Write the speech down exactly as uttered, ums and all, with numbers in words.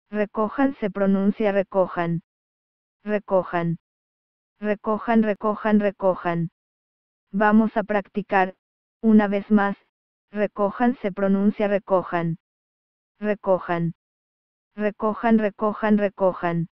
Recojan se pronuncia recojan. Recojan. Recojan, recojan, recojan. Vamos a practicar, una vez más, recojan se pronuncia recojan. Recojan. Recojan, recojan, recojan.